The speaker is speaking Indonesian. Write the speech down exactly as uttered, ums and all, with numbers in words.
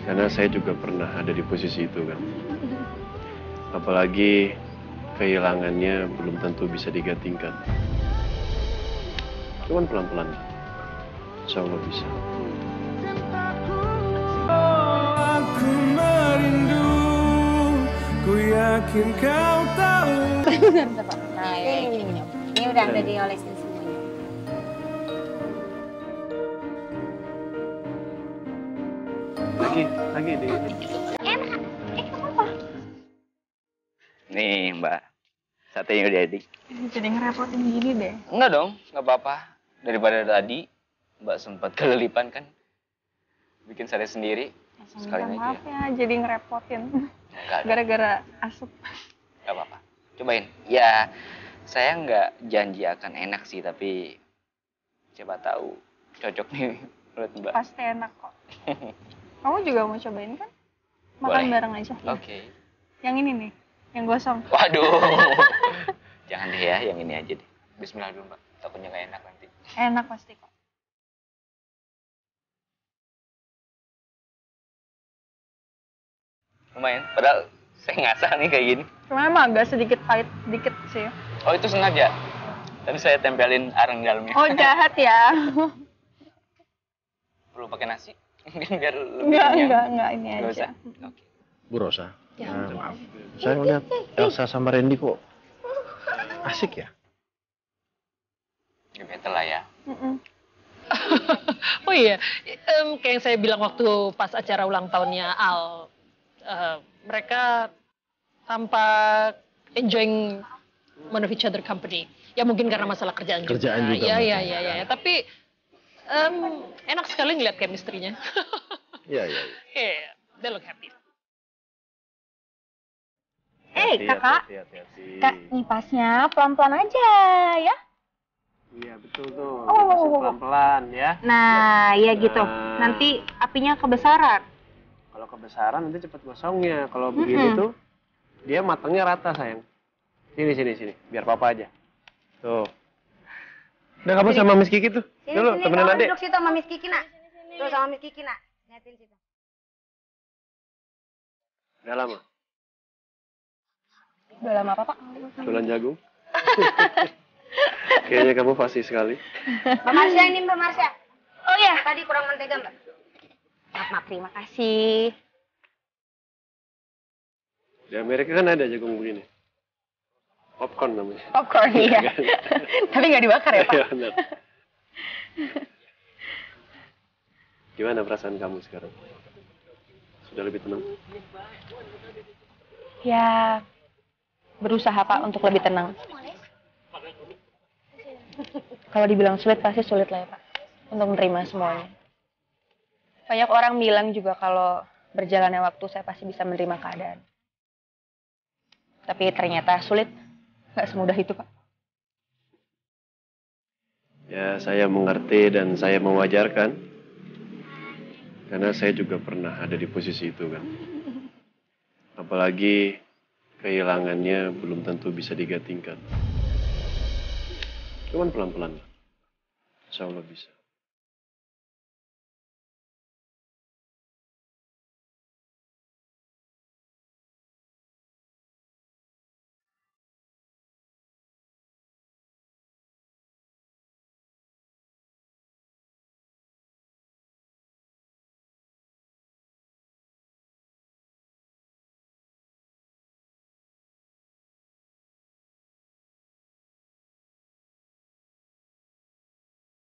Karena saya juga pernah ada di posisi itu kan. Apalagi kehilangannya belum tentu bisa digantikan. Cuman pelan-pelan. Insya Allah bisa. Aku merindu, ku yakin kau tahu. Nah, ya, gini, gini, gini. Ini udah udah diolesin semuanya. Lagi, lagi deh. Enak. Eh, apa? Nih mbak, satenya udah jadi. Jadi ngerepotin gini deh. Enggak dong, nggak apa-apa. Daripada tadi mbak sempat kelilipan kan, bikin sate sendiri. Sekalian aja. Maaf ya, jadi ngerepotin. Enggak, Gara-gara asup. nggak apa-apa. Cobain. Ya, saya nggak janji akan enak sih, tapi coba tahu cocok nih menurut mbak. Pasti enak kok. Kamu juga mau cobain kan? Makan Boleh. bareng aja. Oke. Okay. Yang ini nih, yang gosong. Waduh. Jangan deh ya, yang ini aja deh. Bismillah dulu mbak, takutnya nggak enak nanti. Enak pasti kok. Lumayan, padahal saya ngasah nih kayak gini. Cuma emang agak sedikit pahit, dikit sih. Oh itu sengaja? Tadi saya tempelin arang dalamnya. Oh jahat ya. Perlu pakai nasi? Biar lebih Enggak, kenyang. enggak, enggak, ini Nggak aja. usah? Oke. Bu Rosa. Ya. Nah, maaf. Saya ngeliat Elsa sama Randy kok asik ya. Ya better lah ya. Mm-mm. Oh iya, em, kayak yang saya bilang waktu pas acara ulang tahunnya Al, eh, mereka tampak enjoying one of each other company. Ya mungkin karena masalah kerjaan, Kerjaan juga Ya, ya, mungkin. ya, ya, ya. Tapi em, enak sekali ngeliat chemistry-nya. Iya, iya. Yeah, they look happy. Eh, Hati-hati, kakak. hati-hati. Kak, ngipasnya pelan-pelan aja ya. Iya, betul tuh. Oh, oh, Dikasih oh, oh. pelan-pelan ya. Nah, iya gitu. Nah. Nanti apinya kebesaran. Kalau kebesaran nanti cepet gosongnya. Kalau begini Mm-mm. tuh dia matangnya rata sayang. Sini sini sini, biar papa aja. Tuh. Udah kamu sama Miss Kiki tuh. Sini, Dulu sini, temenin kamu adek. duduk situ sama Miss Kiki, nak. Tuh sama Miss Kiki, nak. Liatin situ. Udah lama. Udah lama apa, Pak? Jualan jagung. Kayaknya kamu fasih sekali. Mbak Marsha ini, Mbak Marsha. Oh iya, tadi kurang mentega, Mbak. Maaf, maaf, terima kasih. Di Amerika kan ada jagung begini. Popcorn namanya. Popcorn, iya. Iya kan? Tapi nggak dibakar ya, Pak? Iya benar. Gimana perasaan kamu sekarang? Sudah lebih tenang? Ya, berusaha, Pak, untuk lebih tenang. Kalau dibilang sulit, pasti sulit lah ya, Pak. Untuk menerima semuanya. Banyak orang bilang juga kalau berjalannya waktu saya pasti bisa menerima keadaan. Tapi ternyata sulit. Nggak semudah itu, Pak. Ya, saya mengerti dan saya mewajarkan. Karena saya juga pernah ada di posisi itu kan. Apalagi kehilangannya belum tentu bisa digantikan. Cuman pelan-pelan. Insya Allah bisa.